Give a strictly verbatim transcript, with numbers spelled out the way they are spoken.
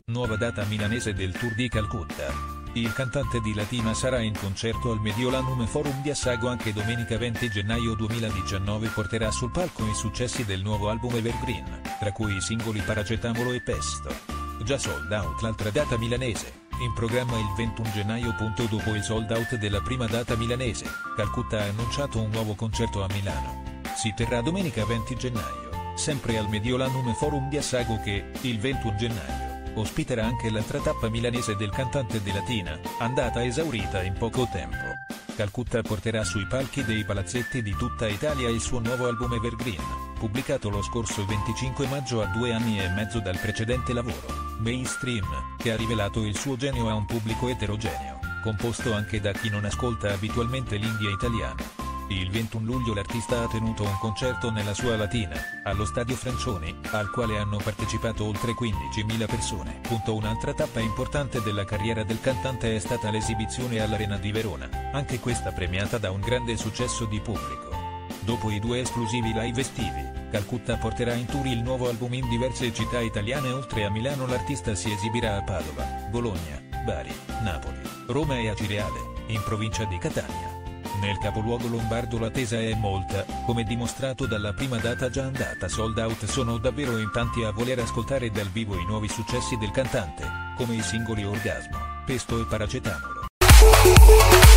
Nuova data milanese del Tour di Calcutta. Il cantante di Latina sarà in concerto al Mediolanum Forum di Assago anche domenica venti gennaio duemiladiciannove. Porterà sul palco i successi del nuovo album Evergreen, tra cui i singoli Paracetamolo e Pesto. Già sold out l'altra data milanese, in programma il ventuno gennaio. Dopo il sold out della prima data milanese, Calcutta ha annunciato un nuovo concerto a Milano. Si terrà domenica venti gennaio, sempre al Mediolanum Forum di Assago che, il ventuno gennaio, ospiterà anche l'altra tappa milanese del cantante di Latina, andata esaurita in poco tempo. Calcutta porterà sui palchi dei palazzetti di tutta Italia il suo nuovo album Evergreen, pubblicato lo scorso venticinque maggio a due anni e mezzo dal precedente lavoro, Mainstream, che ha rivelato il suo genio a un pubblico eterogeneo, composto anche da chi non ascolta abitualmente l'indie italiano. Il ventuno luglio l'artista ha tenuto un concerto nella sua Latina, allo Stadio Francioni, al quale hanno partecipato oltre quindicimila persone. Un'altra tappa importante della carriera del cantante è stata l'esibizione all'Arena di Verona, anche questa premiata da un grande successo di pubblico. Dopo i due esclusivi live estivi, Calcutta porterà in tour il nuovo album in diverse città italiane. Oltre a Milano l'artista si esibirà a Padova, Bologna, Bari, Napoli, Roma e a Cireale, in provincia di Catania. Nel capoluogo lombardo l'attesa è molta, come dimostrato dalla prima data già andata sold out. Sono davvero in tanti a voler ascoltare dal vivo i nuovi successi del cantante, come i singoli Orgasmo, Pesto e Paracetamolo.